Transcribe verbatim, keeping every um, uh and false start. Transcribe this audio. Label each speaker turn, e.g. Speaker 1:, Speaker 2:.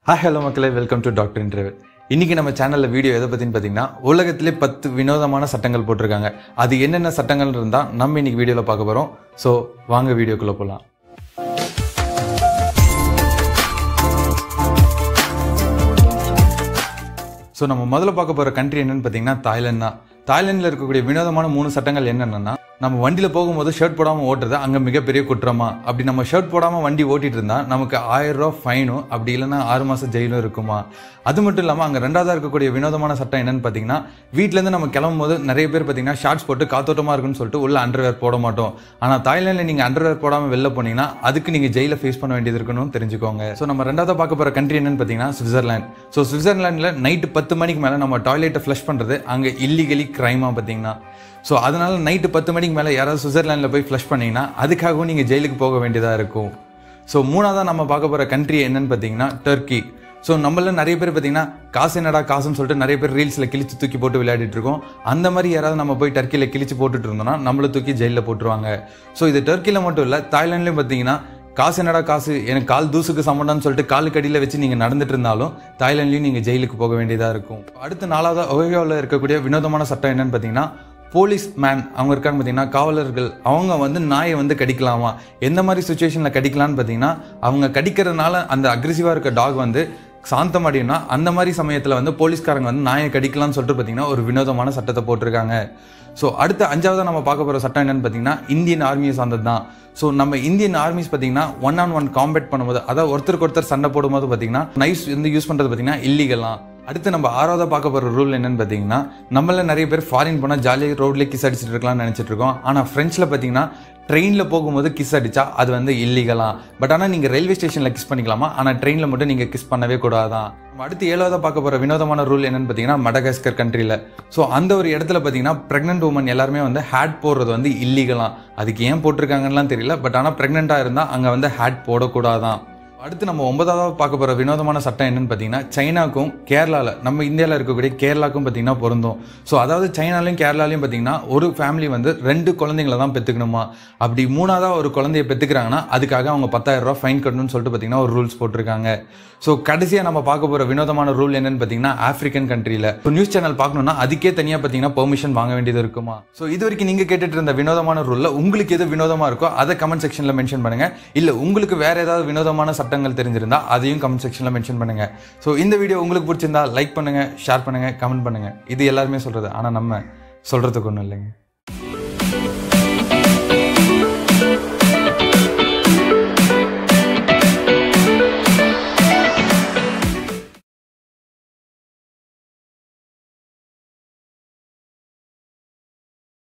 Speaker 1: Hi, hello மக்களே, welcome to doctor Introvert. இன்னைக்கு நம்ம சேனல்ல வீடியோ எதை பத்தின்னு பாத்தீங்கன்னா உலகத்திலே பத்து வினோதமான சட்டங்கள் போட்டிருக்காங்க. அது என்னென்ன சட்டங்கள் இருந்தா நம்ம இன்னைக்கு வீடியோல பார்க்க போறோம். சோ வாங்க வீடியோக்குள்ள போலாம். சோ நம்ம முதல்ல பார்க்க போற கண்ட்ரி என்னன்னு பாத்தீங்கன்னா தாய்லாந்து தான். தாய்லாந்துல இருக்கக்கூடிய வினோதமான மூணு சட்டங்கள் என்னென்னா, நம்ம வண்டியில போகும்போது ஷர்ட் போடாம ஓட்டுறது அங்க மிகப்பெரிய குற்றமா? அப்படி நம்ம ஷர்ட் போடாம வண்டி ஓட்டிட்டு இருந்தா நமக்கு ஆயிரம் ரூபாய் ஃபைனும் அப்படி இல்லைன்னா ஆறு மாசம் ஜெயிலும் இருக்குமா? அது மட்டும் இல்லாம அங்க ரெண்டாவதா இருக்கக்கூடிய வினோதமான சட்டம் என்னன்னு பாத்தீங்கன்னா, வீட்டுல இருந்து நம்ம கிளம்பும் போது நிறைய பேர் பாத்தீங்கன்னா ஷார்ட்ஸ் போட்டு காத்தோட்டமா இருக்குன்னு சொல்லிட்டு உள்ள அண்டர்வேர் போட மாட்டோம். ஆனா தாய்லாந்துல நீங்க அண்டர்வேர் போடாம வெளில போனீங்கன்னா அதுக்கு நீங்க ஜெயில ஃபேஸ் பண்ண வேண்டியது இருக்குன்னு தெரிஞ்சுக்கோங்க. சோ நம்ம ரெண்டாவதா பார்க்க போற கண்ட்ரி என்னன்னு பாத்தீங்கன்னா சுவிட்சர்லாந்து. சோ சுவிட்சர்லாந்துல நைட்டு பத்து மணிக்கு மேல நம்ம டாய்லெட்டை ஃபிளஷ் பண்றது அங்க இல்லீகலி கிரைமா பாத்தீங்கன்னா. ஸோ அதனால நைட்டு பத்து மணிக்கு மேலே யாராவது சுவிட்சர்லாண்டில் போய் ஃப்ளஷ் பண்ணிங்கன்னா அதுக்காகவும் நீங்கள் ஜெயிலுக்கு போக வேண்டியதாக இருக்கும். ஸோ மூணாவதாக நம்ம பார்க்க போகிற கண்ட்ரி என்னன்னு பார்த்தீங்கன்னா டர்க்கி. ஸோ நம்மள நிறைய பேர் பார்த்தீங்கன்னா காசு என்னடா காசுன்னு சொல்லிட்டு நிறைய பேர் ரீல்ஸில் கிழிச்சு தூக்கி போட்டு விளையாடிட்டு இருக்கோம். அந்த மாதிரி யாராவது நம்ம போய் டர்க்கியில் கிழிச்சு போட்டுட்டு இருந்தோம்னா நம்மளை தூக்கி ஜெயிலில் போட்டுருவாங்க. ஸோ இது டர்க்கியில் மட்டும் இல்லை, தாய்லாண்ட்லேயும் பார்த்தீங்கன்னா காசு என்னடா காசு, எனக்கு கால் தூசுக்கு சமண்டான்னு சொல்லிட்டு காலுக்கு அடியில் வச்சு நீங்கள் நடந்துட்டு இருந்தாலும் தாய்லாண்ட்லேயும் நீங்கள் ஜெயிலுக்கு போக வேண்டியதாக இருக்கும். அடுத்து நாலாவது ஒஹியோவில் இருக்கக்கூடிய வினோதமான சட்டம் என்னன்னு பார்த்தீங்கன்னா போலீஸ் மேன் அவங்க இருக்காங்க பார்த்தீங்கன்னா காவலர்கள், அவங்க வந்து நாயை வந்து கடிக்கலாமா? எந்த மாதிரி சுச்சுவேஷனில் கடிக்கலான்னு பார்த்தீங்கன்னா, அவங்க கடிக்கிறதுனால அந்த அக்ரெசிவாக இருக்க டாக் வந்து சாந்தமடையும்னா அந்த மாதிரி சமயத்தில் வந்து போலீஸ்காரங்க வந்து நாயை கடிக்கலாம்னு சொல்லிட்டு பார்த்தீங்கன்னா ஒரு வினோதமான சட்டத்தை போட்டிருக்காங்க. ஸோ அடுத்த அஞ்சாவதாக நம்ம பார்க்க போகிற சட்டம் என்னன்னு பார்த்தீங்கன்னா இந்தியன் ஆர்மியை சார்ந்தது தான். ஸோ நம்ம இந்தியன் ஆர்மிஸ் பார்த்தீங்கன்னா ஒன் ஆன் ஒன் காம்பேட் பண்ணும்போது, அதாவது ஒருத்தருக்கு ஒருத்தர் சண்டை போடும்போது பார்த்தீங்கன்னா நைஃப் வந்து யூஸ் பண்ணுறது பார்த்தீங்கன்னா இல்லீகலாம். அடுத்து நம்ம ஆறாவதாக பார்க்க போகிற ரூல் என்னன்னு பார்த்தீங்கன்னா, நம்மள நிறைய பேர் ஃபாரின் போனால் ஜாலியாக ரோட்லேயே கிஸ் அடிச்சுட்டு இருக்கலாம்னு நினச்சிட்டு இருக்கோம். ஆனால் ஃப்ரெண்ட்ஸில் பார்த்தீங்கன்னா ட்ரெயினில் போகும்போது கிஸ் அடித்தா அது வந்து இல்லீகலாம். பட் ஆனால் நீங்கள் ரயில்வே ஸ்டேஷனில் கிஸ் பண்ணிக்கலாமா, ஆனால் ட்ரெயினில் மட்டும் நீங்கள் கிஸ் பண்ணவே கூடாதான். நம்ம அடுத்து ஏழாவதாக பார்க்க போகிற வினோதமான ரூல் என்னன்னு பார்த்தீங்கன்னா மடகாஸ்கர் கண்ட்ரியில். ஸோ அந்த ஒரு இடத்துல பார்த்தீங்கன்னா ப்ரெக்னென்ட் உமன் எல்லாருமே வந்து ஹேட் போடுறது வந்து இல்லீகலாம். அதுக்கு ஏன் போட்டிருக்காங்கலாம் தெரியல, பட் ஆனால் ப்ரெக்னெண்ட்டாக இருந்தால் அங்கே வந்து ஹேட் போடக்கூடாதான். அடுத்து நம்ம ஒன்பதாவது பார்க்க போகிற வினோதமான சட்டம் என்னன்னு பார்த்தீங்கன்னா சைனாக்கும் கேரளாவில், நம்ம இந்தியாவில் இருக்கக்கூடிய கேரளாக்கும் பார்த்தீங்கன்னா பொருந்தும். ஸோ அதாவது சைனாலையும் கேரளாலையும் பார்த்தீங்கன்னா ஒரு ஃபேமிலி வந்து ரெண்டு குழந்தைங்களை தான் பெற்றுக்கணுமா? அப்படி மூணாவதாக ஒரு குழந்தைய பெற்றுக்கிறாங்கன்னா அதுக்காக அவங்க பத்தாயிரம் ரூபா ஃபைன் கட்டணும்னு சொல்லிட்டு பார்த்தீங்கன்னா ஒரு ரூல்ஸ் போட்டிருக்காங்க. ஸோ கடைசியாக நம்ம பார்க்க போகிற வினோதமான ரூல் என்னன்னு பார்த்தீங்கன்னா ஆஃப்ரிக்கன் கண்ட்ரியில் ஸோ நியூஸ் சேனல் பார்க்கணும்னா அதுக்கே தனியாக பார்த்தீங்கன்னா பெர்மிஷன் வாங்க வேண்டியது இருக்குமா? ஸோ இது வரைக்கும் நீங்கள் கேட்டுட்டு இருந்த வினோதமான ரூலில் உங்களுக்கு எது வினோதமாக இருக்கோ அதை கமெண்ட் செக்ஷனில் மென்ஷன் பண்ணுங்க. இல்லை உங்களுக்கு வேற ஏதாவது வினோதமான சட்டம் தெரிஞ்சிருந்தா அதையும் கமெண்ட் செக்ஷன்ல மென்ஷன் பண்ணுங்க. சோ இந்த வீடியோ உங்களுக்கு பிடிச்சிருந்தா லைக் பண்ணுங்க, ஷேர் பண்ணுங்க, கமெண்ட் பண்ணுங்க. இது எல்லாருமே சொல்றது, ஆனா நம்ம சொல்றதுக்கு ஒண்ணும் இல்லைங்க.